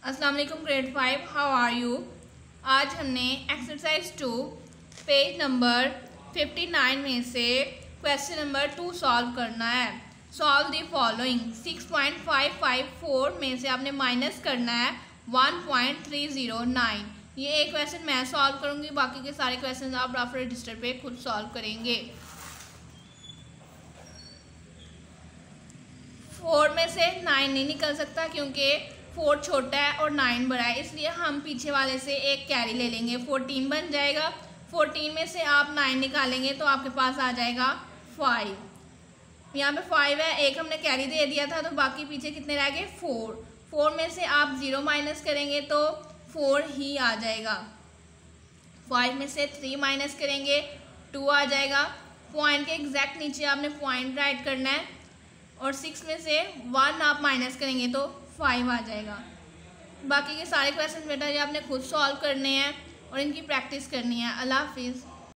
अस्सलाम वालेकुम grade 5, how are you. आज हमने एक्सरसाइज 2 पेज नंबर 59 में से क्वेश्चन नंबर 2 सॉल्व करना है। Solve the following. 6.554 में से आपने माइनस करना है 1.309। ये एक क्वेश्चन मैं सॉल्व करूँगी, बाकी के सारे क्वेश्चन आप रफ रजिस्टर पे खुद सॉल्व करेंगे। 4 में से 9 नहीं निकल सकता क्योंकि 4 छोटा है और 9 बड़ा है, इसलिए हम पीछे वाले से एक कैरी ले लेंगे। 14 बन जाएगा। 14 में से आप 9 निकालेंगे तो आपके पास आ जाएगा 5। यहाँ पे 5 है, एक हमने कैरी दे दिया था, तो बाकी पीछे कितने रह गए 4। 4 में से आप 0 माइनस करेंगे तो 4 ही आ जाएगा। 5 में से 3 माइनस करेंगे 2 आ जाएगा। पॉइंट के एग्जैक्ट नीचे आपने पॉइंट राइट करना है, और 6 में से 1 आप माइनस करेंगे तो 5 आ जाएगा। बाकी के सारे क्वेश्चन बेटा ये आपने खुद सॉल्व करने हैं और इनकी प्रैक्टिस करनी है। अल्लाह हाफिज़।